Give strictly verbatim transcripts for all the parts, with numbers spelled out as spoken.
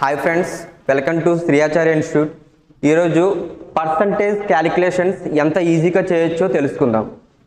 Hi friends, welcome to Shri Acharya institute. ఈరోజు percentage calculations ఎంత ఈజీగా చేయొచ్చో తెలుసుకుందాం.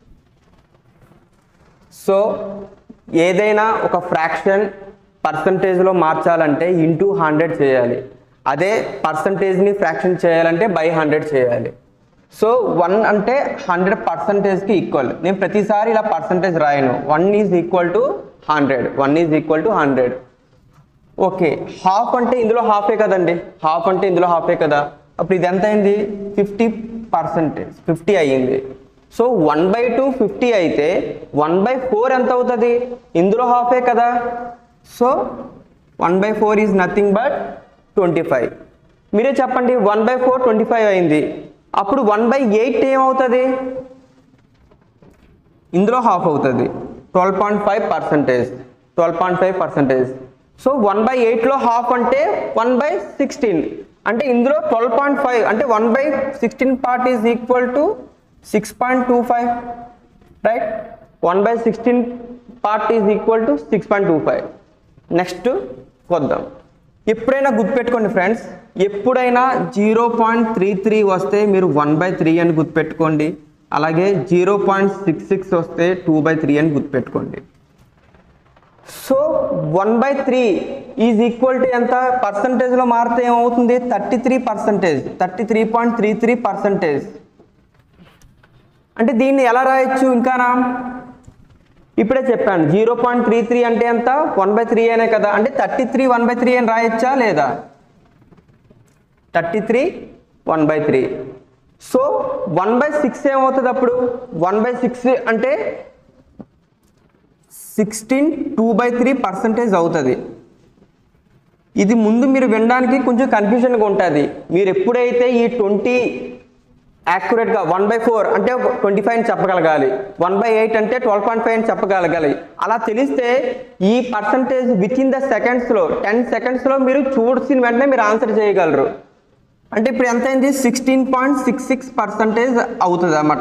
సో ఏదైనా ఒక ఫ్రాక్షన్ పర్సంటేజ్లో మార్చాలంటే ఇంటూ హండ్రెడ్ చేయాలి. అదే పర్సంటేజ్ని ఫ్రాక్షన్ చేయాలంటే బై హండ్రెడ్ చేయాలి. సో వన్ అంటే హండ్రెడ్ పర్సంటేజ్కి ఈక్వల్. నేను ప్రతిసారి ఇలా పర్సంటేజ్ రాయను. One is equal to hundred, one is equal to hundred. Okay, half అంటే ఇందులో హాఫే కదండి, హాఫ్ అంటే ఇందులో హాఫే కదా. అప్పుడు ఇది ఎంత అయింది? ఫిఫ్టీ పర్సెంటేజ్, ఫిఫ్టీ అయ్యింది. So one by two fifty అయితే వన్ బై ఫోర్ ఎంత అవుతుంది? ఇందులో హాఫే కదా. So one by four is nothing but twenty five. మీరే చెప్పండి, one by four twenty five అయింది. అప్పుడు వన్ బై ఎయిట్ ఏమవుతుంది? ఇందులో హాఫ్ అవుతుంది, twelve point five percentage, twelve point five percentage. So one by ఎయిట్లో హాఫ్ అంటే వన్ బై సిక్స్టీన్, అంటే ఇందులో ట్వెల్వ్ పాయింట్ ఫైవ్ అంటే one by sixteen part is equal to six point two five, right? One by sixteen part is equal to six point two five. Next కొద్దాం. ఎప్పుడైనా గుర్తుపెట్టుకోండి friends, ఎప్పుడైనా zero point three three వస్తే మీరు one by three అని గుర్తుపెట్టుకోండి. అలాగే zero point six six వస్తే టూ బై త్రీ అని గుర్తుపెట్టుకోండి. So one by three is equal to ఎంత? పర్సంటేజ్లో మారితే ఏమవుతుంది? Thirty three percentage, thirty three point three three percentage. అంటే దీన్ని ఎలా రాయొచ్చు? ఇంకానా ఇప్పుడే చెప్పాను, జీరో పాయింట్ త్రీ త్రీ అంటే ఎంత? వన్ బై త్రీ అనే కదా. అంటే thirty three one by three అని రాయొచ్చా లేదా? Thirty three one by three. So one by six ఏమవుతుంది అప్పుడు? వన్ బై సిక్స్ అంటే sixteen two by three percentage అవుతుంది. ఇది ముందు మీరు వినడానికి కొంచెం కన్ఫ్యూజన్గా ఉంటుంది. మీరు ఎప్పుడైతే ఈ ట్వంటీ యాక్యురేట్గా వన్ బై ఫోర్ అంటే ట్వంటీ ఫైవ్ అని చెప్పగలగాలి, వన్ బై ఎయిట్ అంటే ట్వెల్వ్ పాయింట్ ఫైవ్ అని చెప్పగలగాలి. అలా తెలిస్తే ఈ పర్సంటేజ్ విత్ ఇన్ ద సెకండ్స్లో, టెన్ సెకండ్స్లో మీరు చూసిన వెంటనే మీరు ఆన్సర్ చేయగలరు. అంటే ఇప్పుడు ఎంత అయింది? Sixteen point six six percentage అవుతుంది అన్నమాట.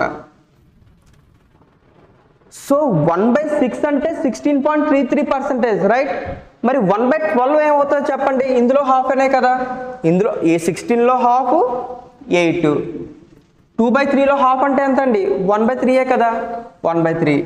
సో వన్ బై సిక్స్ అంటే sixteen point three three percentage, right? మరి వన్ బై ట్వెల్వ్ ఏమవుతుందో చెప్పండి. ఇందులో హాఫ్ అనే కదా. ఇందులో ఏ సిక్స్టీన్లో హాఫ్ ఎయిట్, టూ బై త్రీలో హాఫ్ అంటే ఎంత అండి? వన్ బై త్రీయే కదా, one by three.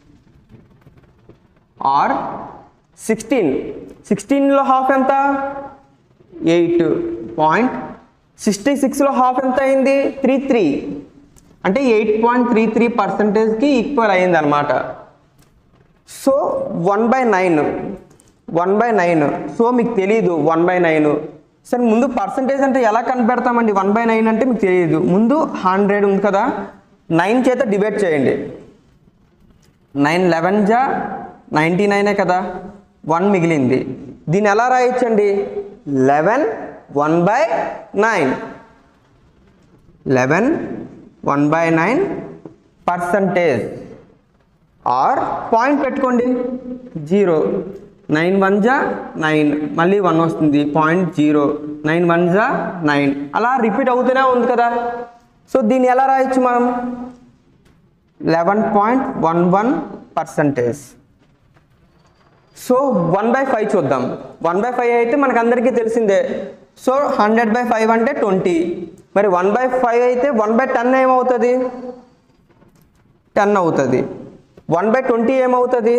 Or sixteen, సిక్స్టీన్లో హాఫ్ ఎంత? ఎయిట్ పాయింట్ సిక్స్టీ సిక్స్లో హాఫ్ ఎంత అయింది? త్రీ త్రీ, అంటే eight point three three పర్సెంటేజ్కి equal అయింది అనమాట. So one by nine, one by nine. So మీకు తెలియదు వన్ బై నైన్. సరే, ముందు పర్సంటేజ్ అంటే ఎలా కనిపెడతామండి? వన్ బై నైన్ అంటే మీకు తెలియదు. ముందు హండ్రెడ్ ఉంది కదా, నైన్ చేత డివైడ్ చేయండి. నైన్ లెవెన్ జా నైంటీ నైనే కదా, వన్ మిగిలింది. దీన్ని ఎలా రాయొచ్చండి? Eleven one by nine, eleven one by nine percentage. Or point పెట్టుకోండి, జీరో. నైన్ వన్ జా నైన్, మళ్ళీ వన్ వస్తుంది, పాయింట్ జీరో. నైన్ వన్ జా నైన్, అలా రిపీట్ అవుతూనే ఉంది కదా. సో దీన్ని ఎలా రాయొచ్చు మనం? Eleven point one one percentage. So one by five చూద్దాం. వన్ బై ఫైవ్ అయితే మనకు అందరికీ తెలిసిందే. సో హండ్రెడ్ బై ఫైవ్ అంటే ట్వంటీ. మరి వన్ బై ఫైవ్ అయితే వన్ బై టెన్ ఏమవుతుంది? టెన్ అవుతుంది. వన్ బై ట్వంటీ ఏమవుతుంది?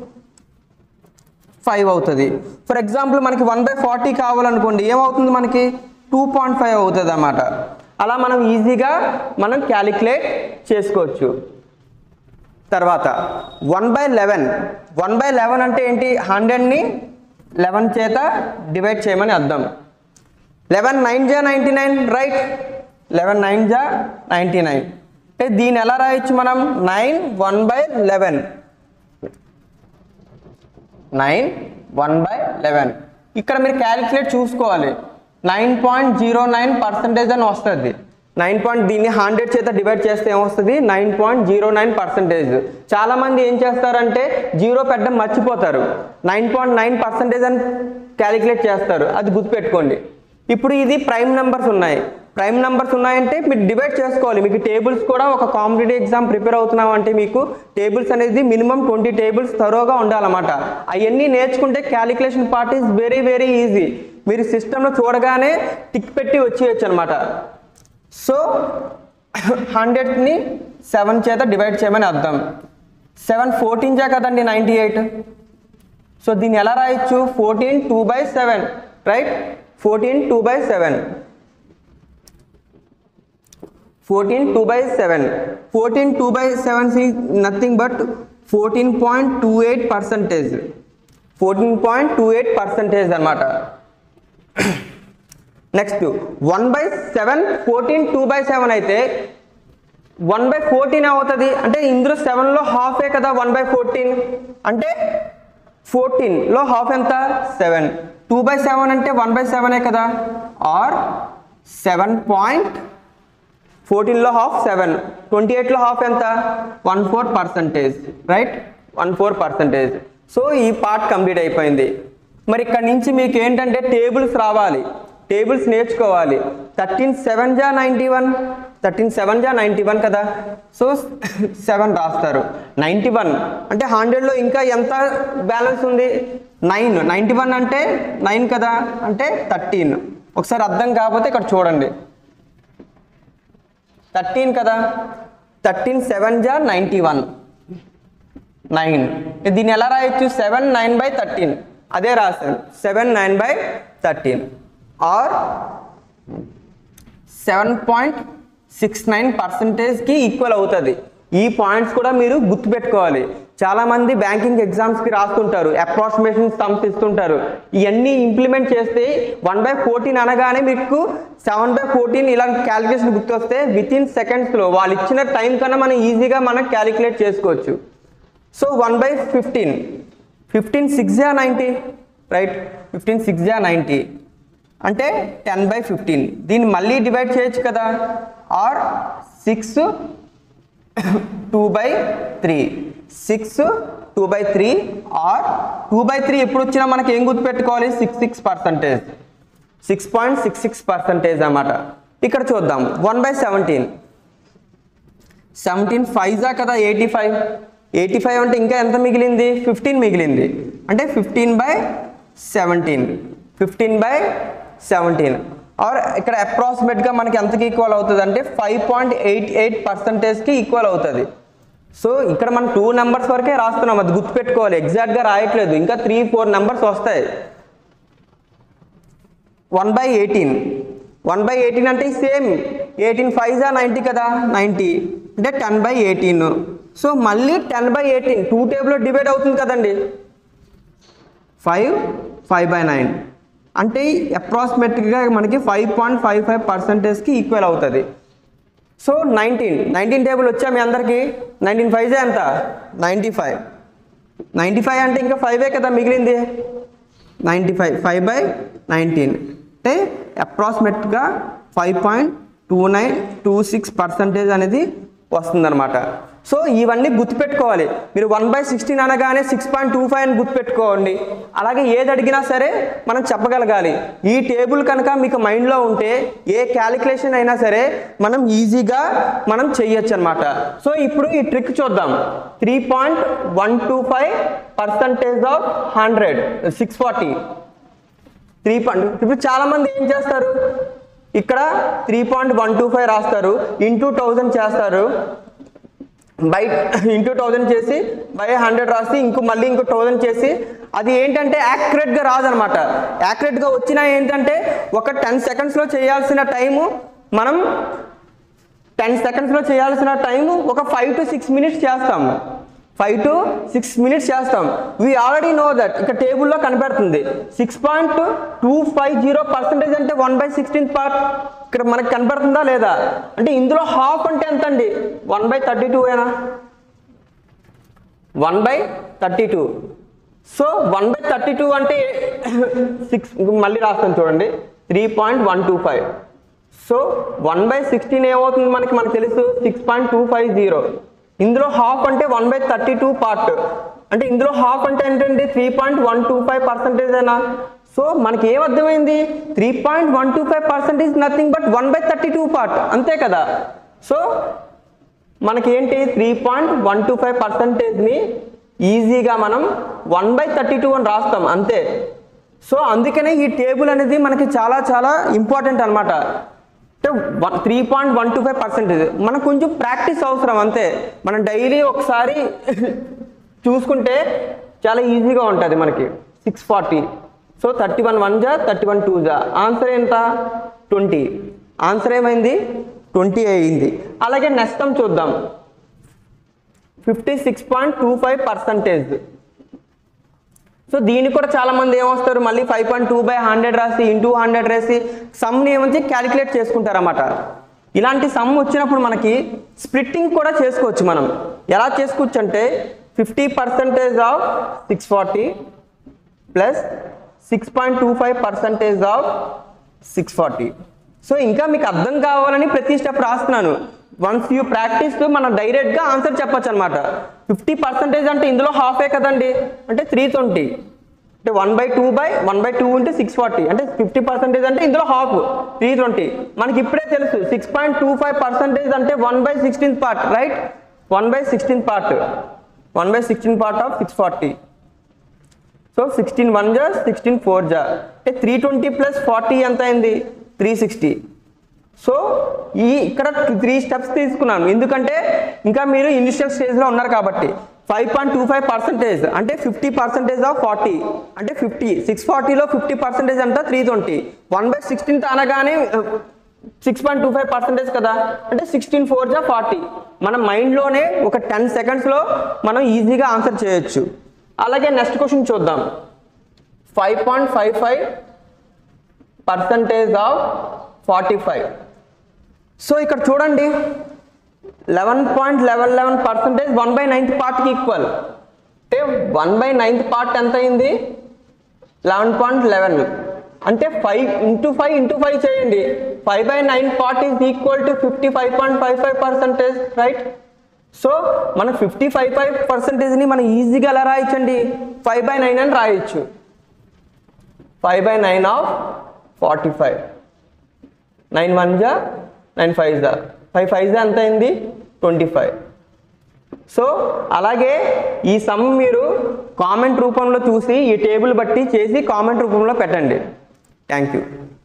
ఫైవ్ అవుతుంది. ఫర్ ఎగ్జాంపుల్ మనకి వన్ బై ఫార్టీ కావాలనుకోండి, ఏమవుతుంది మనకి? టూ పాయింట్ ఫైవ్ అవుతుంది అన్నమాట. అలా మనం ఈజీగా మనం క్యాలిక్యులేట్ చేసుకోవచ్చు. తర్వాత one by eleven, one by eleven అంటే ఏంటి? హండ్రెడ్ని లెవెన్ చేత డివైడ్ చేయమని అర్థం. లెవెన్ నైన్ జా ninety nine, right? Eleven nine జా నైంటీ నైన్. అంటే దీన్ని ఎలా రాయొచ్చు మనం? Nine one by eleven, nine one by eleven. ఇక్కడ మీరు క్యాలిక్యులేట్ చూసుకోవాలి. Nine point zero nine percentage అని వస్తుంది. నైన్ పాయింట్ దీన్ని హండ్రెడ్ చేత డివైడ్ చేస్తే ఏమొస్తుంది? Nine point zero nine percentage. చాలామంది ఏం చేస్తారంటే జీరో పెట్టడం మర్చిపోతారు, నైన్ పాయింట్ నైన్ పర్సెంటేజ్ అని క్యాలిక్యులేట్ చేస్తారు. అది గుర్తుపెట్టుకోండి. ఇప్పుడు ఇది ప్రైమ్ నెంబర్స్ ఉన్నాయి, ప్రైమ్ నెంబర్స్ ఉన్నాయంటే మీరు డివైడ్ చేసుకోవాలి. మీకు టేబుల్స్ కూడా ఒక కాంపిటేటివ్ ఎగ్జామ్ ప్రిపేర్ అవుతున్నాం అంటే మీకు టేబుల్స్ అనేది మినిమం ట్వంటీ టేబుల్స్ థరోగా ఉండాలన్నమాట. అవన్నీ నేర్చుకుంటే calculation part is very very easy. మీరు సిస్టంలో చూడగానే టిక్ పెట్టి వచ్చేయచ్చు అనమాట. సో హండ్రెడ్ని సెవెన్ చేత డివైడ్ చేయమని అర్థం. సెవెన్ ఫోర్టీన్ చే కదండి నైంటీ ఎయిట్. సో దీన్ని ఎలా రాయొచ్చు? Fourteen two by seven, right? Fourteen two by seven, fourteen two by seven. Fourteen two by seven is nothing but fourteen point two eight percentage, fourteen point two eight percentage అనమాట. Next one by seven, fourteen two by seven అయితే one by fourteen అవుతుంది. అంటే ఇందులో సెవెన్లో హాఫే కదా one by fourteen, అంటే ఫోర్టీన్లో half ఎంత? సెవెన్. టూ బై సెవెన్ అంటే వన్ బై సెవెనే కదా, ఆర్ సెవెన్ పాయింట్ ఫోర్టీన్లో హాఫ్ సెవెన్, ట్వంటీ ఎయిట్లో హాఫ్ ఎంత? One four percentage, right? One four percentage. So ఈ పార్ట్ కంప్లీట్ అయిపోయింది. మరి ఇక్కడ నుంచి మీకు ఏంటంటే టేబుల్స్ రావాలి, టేబుల్స్ నేర్చుకోవాలి. థర్టీన్ సెవెన్ జా నైంటీ వన్, థర్టీన్ సెవెన్ జా నైంటీ వన్ కదా. సో సెవెన్ రాస్తారు. నైంటీ వన్ అంటే హండ్రెడ్లో ఇంకా ఎంత బ్యాలెన్స్ ఉంది? నైన్. నైంటీ వన్ అంటే నైన్ కదా, అంటే థర్టీన్. ఒకసారి అర్థం కాకపోతే ఇక్కడ చూడండి, థర్టీన్ కదా. థర్టీన్ సెవెన్ జా నైంటీ వన్, నైన్. దీన్ని ఎలా రాయొచ్చు? సెవెన్ నైన్ బై థర్టీన్, అదే రాశాను. Seven nine by thirteen or seven point six nine పర్సెంటేజ్కి ఈక్వల్ అవుతుంది. ఈ పాయింట్స్ కూడా మీరు గుర్తుపెట్టుకోవాలి. చాలామంది బ్యాంకింగ్ ఎగ్జామ్స్కి రాస్తుంటారు, అప్రాక్సిమేషన్ సమ్స్ ఇస్తుంటారు. ఇవన్నీ ఇంప్లిమెంట్ చేస్తే వన్ బై ఫోర్టీన్ అనగానే మీకు సెవెన్ బై ఫోర్టీన్ ఇలా క్యాలిక్యులేషన్ గుర్తొస్తే విత్ ఇన్ సెకండ్స్లో వాళ్ళు ఇచ్చిన టైం కన్నా మనం ఈజీగా మనం క్యాలిక్యులేట్ చేసుకోవచ్చు. So one by fifteen, fifteen six జా నైంటీ, రైట్? ఫిఫ్టీన్ సిక్స్ జా నైంటీ అంటే టెన్ బై ఫిఫ్టీన్. దీన్ని మళ్ళీ డివైడ్ చేయొచ్చు కదా, or six two by three, six two by three or two by three ఎప్పుడు వచ్చినా మనకి ఏం గుర్తుపెట్టుకోవాలి? Six six percentage, six point six six percentage అన్నమాట. ఇక్కడ చూద్దాం one by seventeen, seventeen five జా కదా ఎయిటీ ఫైవ్, ఎయిటీ ఫైవ్ అంటే ఇంకా ఎంత మిగిలింది? ఫిఫ్టీన్ మిగిలింది. అంటే fifteen by seventeen, fifteen by seventeen or ఇక్కడ అప్రాక్సిమేట్గా మనకి ఎంతకి ఈక్వల్ అవుతుంది అంటే ఫైవ్ పాయింట్ ఎయిట్ ఎయిట్ పర్సెంటేజ్కి ఈక్వల్ అవుతుంది. సో ఇక్కడ మనం టూ నెంబర్స్ వరకే రాస్తున్నాం, అది గుర్తుపెట్టుకోవాలి. ఎగ్జాక్ట్గా రాయట్లేదు, ఇంకా త్రీ ఫోర్ నెంబర్స్ వస్తాయి. One by eighteen, one by eighteen అంటే సేమ్ ఎయిటీన్ ఫైవ్ జా నైంటీ కదా, నైంటీ అంటే టెన్ బై ఎయిటీన్. సో మళ్ళీ టెన్ బై ఎయిటీన్ టూ టేబుల్లో డివైడ్ అవుతుంది కదండి. ఫైవ్ ఫైవ్ బై నైన్ అంటే అప్రాక్సిమేట్గా మనకి ఫైవ్ పాయింట్ ఫైవ్ ఫైవ్ పర్సెంటేజ్కి ఈక్వల్ అవుతుంది. సో నైన్టీన్, నైన్టీన్ టేబుల్ వచ్చా మీ అందరికీ? నైన్టీన్ ఫైవ్ జా ఎంత? నైంటీ ఫైవ్, నైంటీ ఫైవ్ అంటే ఇంకా ఫైవే కదా మిగిలింది. Ninety five, five by nineteen అంటే అప్రాక్సిమేట్గా five point two nine two six percentage అనేది వస్తుందన్నమాట. సో ఇవన్నీ గుర్తుపెట్టుకోవాలి. మీరు వన్ బై సిక్స్టీన్ అనగానే సిక్స్ పాయింట్ టూ ఫైవ్ అని గుర్తుపెట్టుకోండి. అలాగే ఏది అడిగినా సరే మనం చెప్పగలగాలి. ఈ టేబుల్ కనుక మీకు మైండ్లో ఉంటే ఏ క్యాలిక్యులేషన్ అయినా సరే మనం ఈజీగా మనం చెయ్యొచ్చు అనమాట. సో ఇప్పుడు ఈ ట్రిక్ చూద్దాం. Three point one two five percentage of hundred, six forty. Three point ఇప్పుడు చాలామంది ఏం చేస్తారు, ఇక్కడ three point one two five రాస్తారు, ఇంటూ థౌజండ్ చేస్తారు, బై ఇంటూ థౌజండ్ చేసి బై హండ్రెడ్ రాసి ఇంకో మళ్ళీ ఇంకో థౌజండ్ చేసి, అది ఏంటంటే యాక్యురేట్గా రాదనమాట. యాక్యురేట్గా వచ్చినా ఏంటంటే ఒక టెన్ సెకండ్స్లో చేయాల్సిన టైము మనం టెన్ సెకండ్స్లో చేయాల్సిన టైము ఒక ఫైవ్ టు సిక్స్ మినిట్స్ చేస్తాము, ఫైవ్ టు సిక్స్ మినిట్స్ చేస్తాం. వీ ఆల్రెడీ నో దట్ ఇక్కడ టేబుల్లో కనబడుతుంది six point two five zero percentage అంటే వన్ బై సిక్స్టీన్త్ పార్ట్ ఇక్కడ మనకు కనబడుతుందా లేదా? అంటే ఇందులో హాఫ్ అంటే ఎంత అండి? వన్ బై థర్టీ టూ ఏనా? One by thirty two. So one by thirty two అంటే సిక్స్, మళ్ళీ రాస్తాను చూడండి, three point one two five. So one by sixteen ఏమవుతుంది మనకి మనకు తెలుసు, six point two five zero. ఇందులో హాఫ్ అంటే one by thirty two part, అంటే ఇందులో హాఫ్ అంటే ఏంటంటే three point one two five percentage అయినా. సో మనకి ఏమర్థమైంది, three point one two five percentage nothing but one by thirty two part, అంతే కదా. సో మనకి ఏంటి, three point one two five పర్సెంటేజ్ని ఈజీగా మనం వన్ బై థర్టీ టూ అని రాస్తాం అంతే. సో అందుకనే ఈ టేబుల్ అనేది మనకి చాలా చాలా ఇంపార్టెంట్ అనమాట. అంటే one three point one two five percentage మనకు కొంచెం ప్రాక్టీస్ అవసరం అంతే. మనం డైలీ ఒకసారి చూసుకుంటే చాలా ఈజీగా ఉంటుంది మనకి. Six forty so thirty one one జా థర్టీ వన్ టూ జా ఆన్సర్ ఎంత ట్వంటీ. ఆన్సర్ ఏమైంది ట్వంటీ అయింది. అలాగే నెక్స్ట్ టైం చూద్దాం. Fifty six point two five percentage. So దీనికి కూడా చాలా మంది ఏమొస్తారు మళ్ళీ five point two by hundred రాసి ఇంటూ హండ్రెడ్ రాసి సమ్ని ఏమంటే క్యాలిక్యులేట్ చేసుకుంటారన్నమాట. ఇలాంటి సమ్ వచ్చినప్పుడు మనకి స్ప్లిట్టింగ్ కూడా చేసుకోవచ్చు. మనం ఎలా చేసుకోవచ్చు అంటే fifty percentage of six forty plus six point two five percentage of six forty. So ఇంకా మీకు అర్థం కావాలని ప్రతి స్టెప్ రాస్తున్నాను. వన్స్ యూ ప్రాక్టీస్ మనం డైరెక్ట్గా ఆన్సర్ చెప్పచ్చు అనమాట. ఫిఫ్టీ పర్సెంటేజ్ అంటే ఇందులో హాఫే కదండి, అంటే త్రీ ట్వంటీ అంటే one by two by one by two into six forty అంటే ఫిఫ్టీ పర్సెంటేజ్ అంటే ఇందులో హాఫ్ త్రీ ట్వంటీ. మనకి ఇప్పుడే తెలుసు six point two five percentage అంటే one by sixteenth part, right? One by sixteenth part one by sixteen part of six forty. So sixteen one జా sixteen four జా అంటే three twenty plus forty ఎంత అయింది three sixty. So ఈ ఇక్కడ three steps తీసుకున్నాను ఎందుకంటే ఇంకా మీరు ఇనిషియల్ స్టేజ్లో ఉన్నారు కాబట్టి. Five point two five percentage అంటే ఫిఫ్టీ పర్సెంటేజ్ ఆఫ్ ఫార్టీ అంటే ఫిఫ్టీ సిక్స్ ఫార్టీలో ఫిఫ్టీ పర్సెంటేజ్ అంతా three twenty. One by sixteenth అనగానే six point two five percentage కదా అంటే సిక్స్టీన్ ఫోర్ జా ఫార్టీ. మన మైండ్లోనే ఒక టెన్ సెకండ్స్లో మనం ఈజీగా ఆన్సర్ చేయొచ్చు. అలాగే నెక్స్ట్ క్వశ్చన్ చూద్దాం. Five point five five percentage of forty five. So ఇక్కడ చూడండి eleven point eleven eleven percentage one by ninth పార్ట్కి ఈక్వల్. అంటే వన్ బై నైన్త్ పార్ట్ ఎంత అయింది లెవెన్ పాయింట్ లెవెన్ అంటే five into five into five చేయండి. Five by nine part is equal to fifty five point five five percentage, right? So మనం fifty five five పర్సెంటేజ్ని మనం ఈజీగా ఎలా రాయొచ్చండి ఫైవ్ బై నైన్ అని రాయొచ్చు. Five by nine of forty five nine one జా నైన్ ఫైవ్ జా ఫైవ్ ఫైవ్ జా ఎంత అయింది ట్వంటీ ఫైవ్. సో అలాగే ఈ సమ్ మీరు కామెంట్ రూపంలో చూసి ఈ టేబుల్ బట్టి చేసి కామెంట్ రూపంలో పెట్టండి. Thank you.